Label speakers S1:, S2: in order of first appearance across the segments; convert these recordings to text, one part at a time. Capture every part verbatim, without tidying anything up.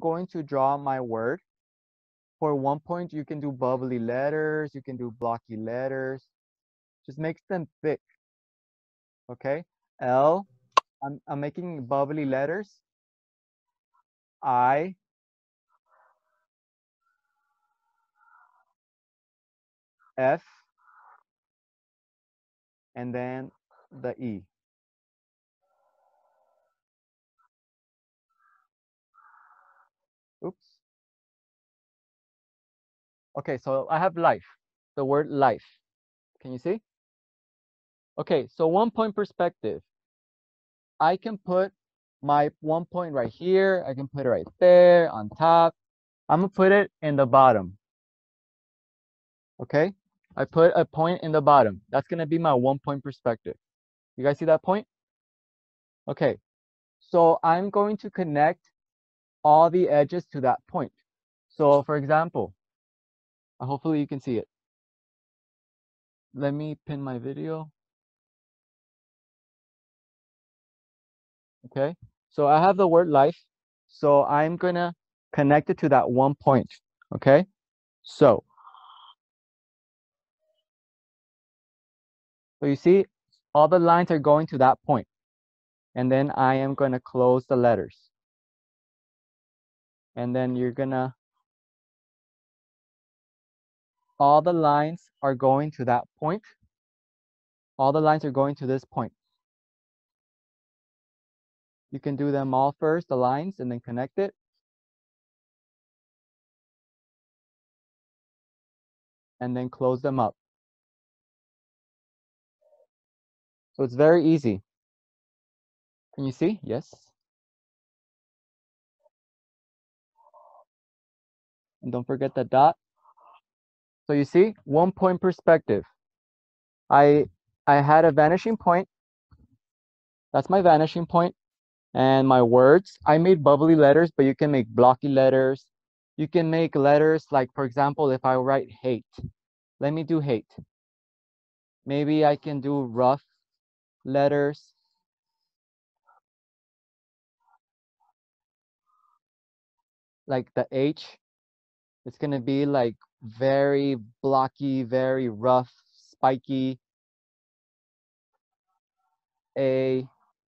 S1: going to draw my word. For one point, you can do bubbly letters, you can do blocky letters. Just makes them thick. Okay? L, I'm, I'm making bubbly letters. I, F, and then the E. Oops. Okay, so I have life, the word life. Can you see? Okay, so one point perspective. I can put my one point right here. I can put it right there on top. I'm gonna put it in the bottom. Okay, I put a point in the bottom. That's gonna be my one point perspective. You guys see that point? Okay, so I'm going to connect all the edges to that point. So for example, uh, hopefully you can see it. Let me pin my video. Okay, so I have the word life. So I'm gonna connect it to that one point. Okay, so so you see all the lines are going to that point. And then I am gonna close the letters. And then you're gonna, all the lines are going to that point. All the lines are going to this point. You can do them all first, the lines, and then connect it. And then close them up. So it's very easy. Can you see? Yes. And don't forget the dot. So you see, one point perspective. I I had a vanishing point. That's my vanishing point. And my words, I made bubbly letters, but you can make blocky letters. You can make letters like, for example, if I write hate, let me do hate. Maybe I can do rough letters. Like the H, it's gonna be like very blocky, very rough, spiky. A,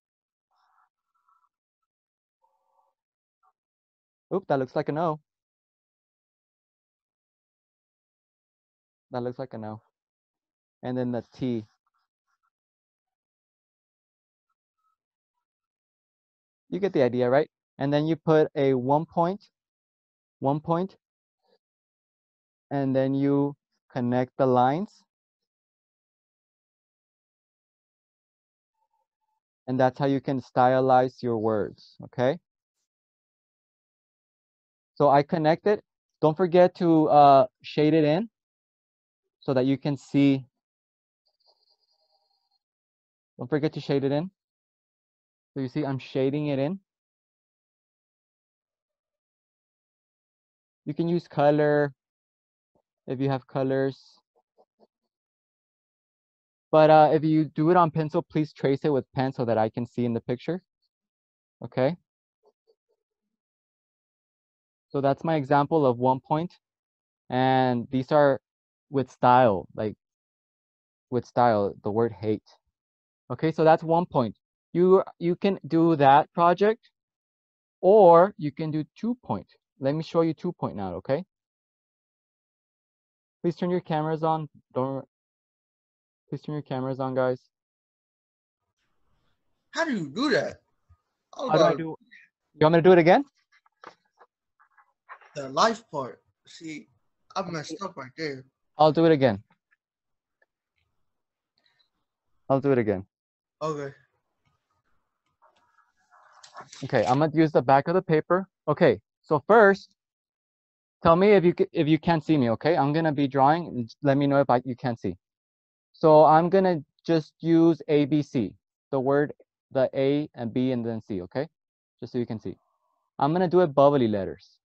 S1: oop, that looks like an O. That looks like an O. And then the T. You get the idea, right? And then you put a one point, one point, and then you connect the lines. And that's how you can stylize your words, okay? So I connected. Don't forget to uh, shade it in so that you can see. Don't forget to shade it in. So you see I'm shading it in. You can use color if you have colors. But uh, if you do it on pencil, please trace it with pen so that I can see in the picture. Okay. So that's my example of one point. And these are with style, like with style, the word hate. Okay, so that's one point. You, you can do that project, or you can do two point. Let me show you two point now, okay? Please turn your cameras on. Don't, please turn your cameras on, guys.
S2: How do you do that? How
S1: How do I
S2: about
S1: do? You want me to do it again?
S2: the life part? See, I messed up right there.
S1: I'll do it again. I'll do it again.
S2: Okay.
S1: Okay, I'm gonna use the back of the paper. Okay, so first, tell me if you if you can't see me. Okay, I'm gonna be drawing. Let me know if I, you can't see. So I'm gonna just use A, B, C. The word, the A and B and then C. Okay, just so you can see. I'm gonna do it bubbly letters.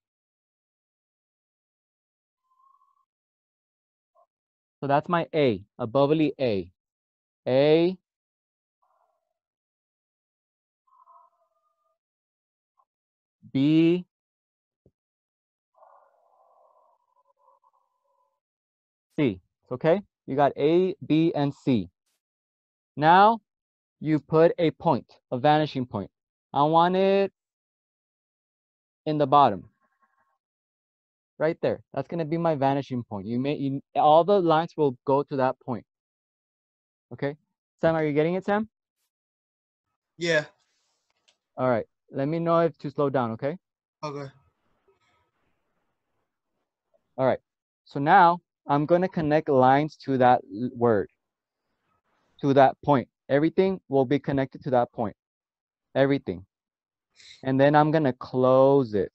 S1: So that's my A, a bubbly A. A, B, C. Okay? You got A, B, and C. Now you put a point, a vanishing point. I want it in the bottom. Right there. That's going to be my vanishing point. You may you, all the lines will go to that point. Okay? Sam, are you getting it, Sam?
S2: Yeah.
S1: All right. Let me know if to slow down, okay?
S2: Okay.
S1: All right. So now I'm going to connect lines to that word, to that point. Everything will be connected to that point. Everything. And then I'm going to close it.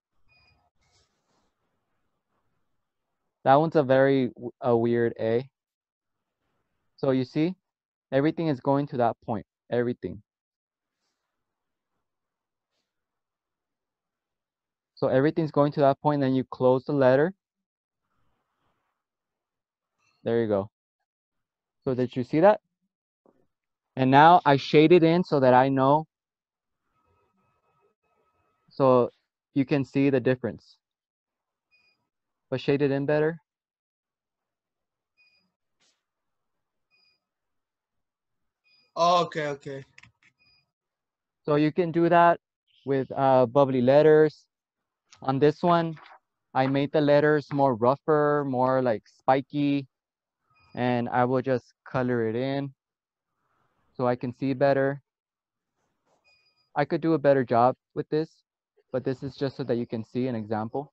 S1: That one's a very a weird A. So you see, everything is going to that point. Everything. So everything's going to that point, then you close the letter. There you go. So did you see that? And now I shade it in so that I know. So you can see the difference. But shade it in better.
S2: Oh, okay, okay.
S1: So you can do that with uh, bubbly letters. On this one, I made the letters more rougher, more like spiky, and I will just color it in so I can see better. I could do a better job with this, but this is just so that you can see an example.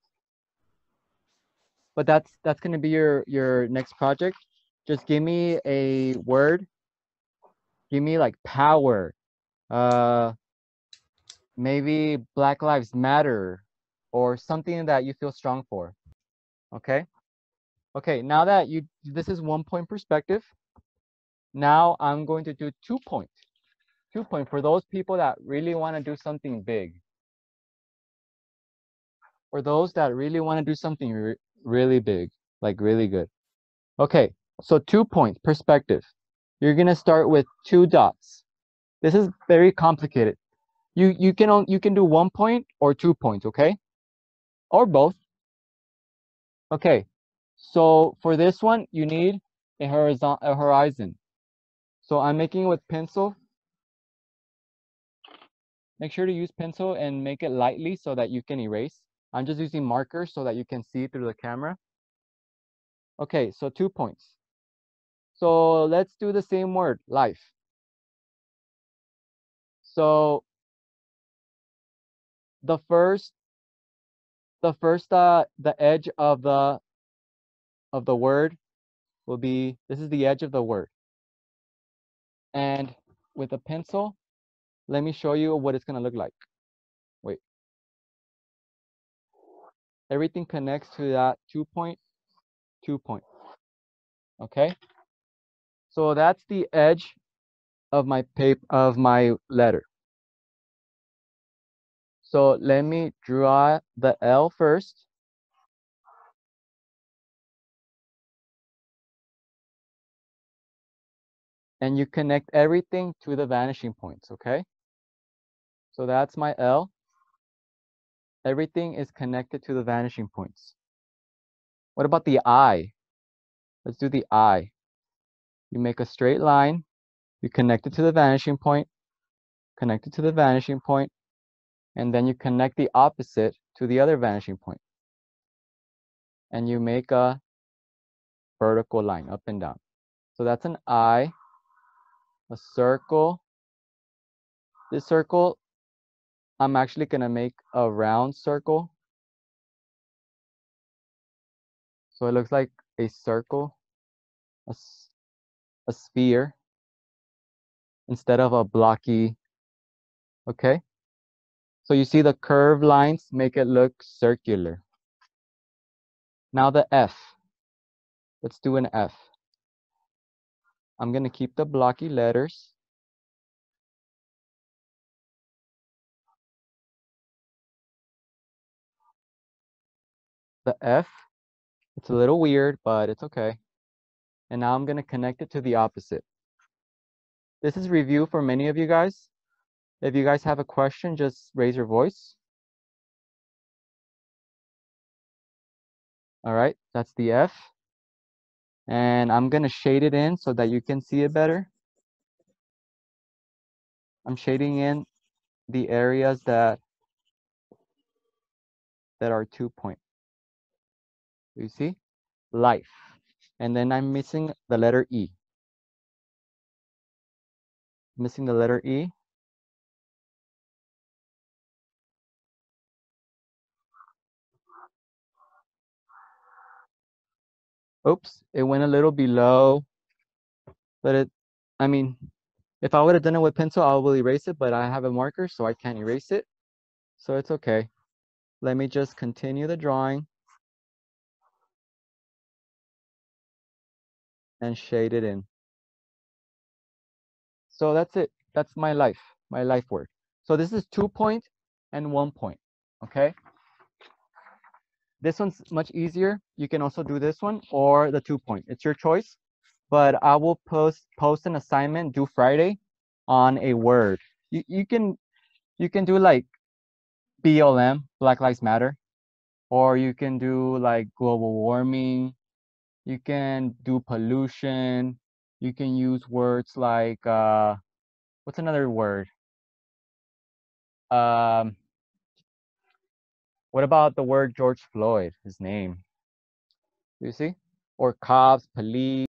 S1: But that's that's gonna be your your next project. Just give me a word. Give me like power. Uh, maybe Black Lives Matter, or something that you feel strong for. Okay. Okay. Now that you this is one point perspective. Now I'm going to do two point. Two point for those people that really want to do something big. For those that really want to do something re really big, like really good. Okay, so two point perspective. You're gonna start with two dots. This is very complicated. You you can on, you can do one point or two points, okay? Or both. Okay. So for this one, you need a horizon a horizon. So I'm making it with pencil. Make sure to use pencil and make it lightly so that you can erase. I'm just using markers so that you can see through the camera. Okay, so two points. So let's do the same word, life. So the first, the first, uh, the edge of the of the word will be, this is the edge of the word. And with a pencil, let me show you what it's gonna look like. Wait. Everything connects to that two point, two point. Okay. So that's the edge of my paper of my letter. So let me draw the L first. And you connect everything to the vanishing points, okay? So that's my L. Everything is connected to the vanishing points. What about the I? Let's do the I. You make a straight line, you connect it to the vanishing point, connect it to the vanishing point, and then you connect the opposite to the other vanishing point. And you make a vertical line up and down. So that's an I, a circle. This circle, I'm actually gonna make a round circle. So it looks like a circle, a, a sphere, instead of a blocky, okay? So you see the curved lines make it look circular. Now the F. Let's do an F. I'm gonna keep the blocky letters. The F, it's a little weird, but it's okay. And now I'm gonna connect it to the opposite. This is review for many of you guys. If you guys have a question, just raise your voice. All right, that's the F. And I'm gonna shade it in so that you can see it better. I'm shading in the areas that that are two point. You see? Life. And then I'm missing the letter E. Missing the letter E. Oops, it went a little below, but it, I mean, if I would have done it with pencil, I will erase it, but I have a marker, so I can't erase it. So it's okay. Let me just continue the drawing and shade it in. So that's it. That's my life, my life work. So this is two point and one point, okay? This one's much easier. You can also do this one or the two point. It's your choice, but I will post post an assignment due Friday on a word. You, you can you can do like B L M, Black Lives Matter, or you can do like global warming. You can do pollution. You can use words like, uh, what's another word? Um, what about the word George Floyd, his name? You see? Or cops, police.